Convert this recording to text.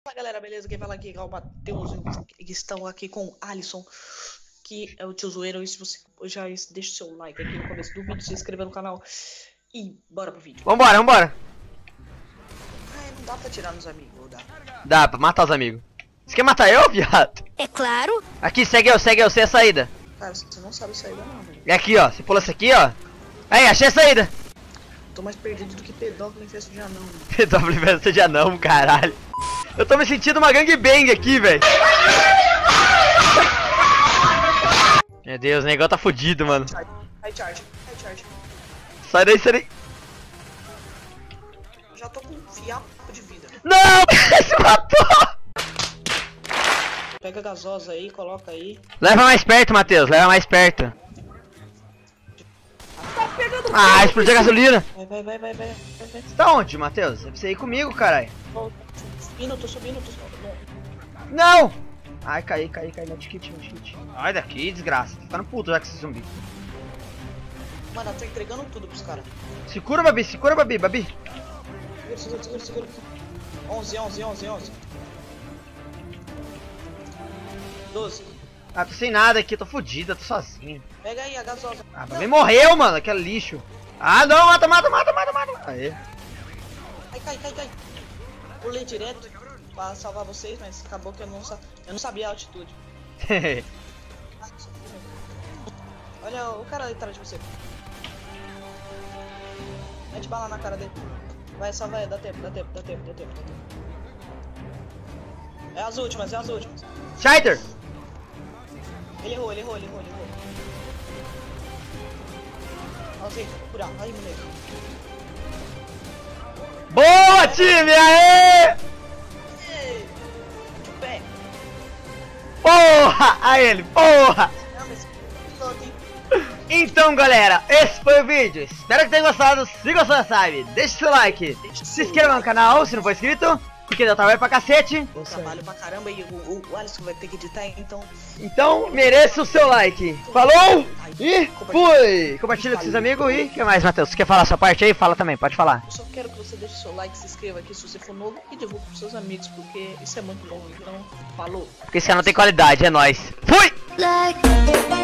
Fala galera, beleza? Quem fala aqui é o Matheus, que estão aqui com o Alisson, que é o tio zoeiro. E se você já deixa o seu like aqui no começo do vídeo, se inscreva no canal e bora pro vídeo. Vambora. Ai, não dá pra tirar nos amigos, ou dá? Dá pra matar os amigos. Você quer matar eu, viado? É claro. Aqui, segue eu, sei a saída. Cara, você não sabe sair não, velho. É aqui, ó, você pula essa aqui, ó. Aí, achei a saída. Tô mais perdido do que pedófilo em festa de anão, mano. PW festa de anão, caralho. Eu tô me sentindo uma gangbang aqui, velho. Meu Deus, o negócio tá fudido, mano. High charge. Sai daí. Já tô com um fiapo de vida. Não! Se matou! Pega a gasosa aí, coloca aí. Leva mais perto, Matheus, leva mais perto. Tá pegando fogo. Ah, explodiu a gasolina. Vai. Você tá onde, Matheus? É pra você ir comigo, caralho. Tô subindo. Não! Ai, caí, medkit. Sai daqui, desgraça. Tô ficando puto já com esse zumbi. Mano, eu tô entregando tudo pros caras. Se cura, Babi. Segura. 11. 12. Ah, tô sem nada aqui, tô fudido, tô sozinho. Pega aí a gasosa. Ah, Babi morreu, mano, aquele lixo. Ah, não, mata. Aê. Cai. Pulei direto pra salvar vocês, mas acabou que eu não sabia a altitude. Olha o cara ali atrás de você. Mete bala na cara dele. Vai, salva ele, dá tempo. É as últimas. Scheiter! Ele errou. Alzei, curar. Aí, moleque. Boa, time! Aê! Ei, de pé. Porra! A ele, porra! Não, mas piloto, hein? Então, galera, esse foi o vídeo. Espero que tenham gostado. Se gostou, já sabe, deixa seu like. Se inscreva no canal se não for inscrito, porque dá trabalho pra cacete. Eu trabalho pra caramba e o Alisson vai ter que editar, então... Então, mereça o seu like. Falou! E fui! Compartilha com seus amigos e... O que mais, Matheus? Você quer falar a sua parte aí? Fala também, pode falar. Eu só quero que você deixe o seu like, se inscreva aqui se você for novo e divulgue pros seus amigos, porque isso é muito bom. Então, falou! Porque esse canal tem qualidade, é nóis. Fui! Like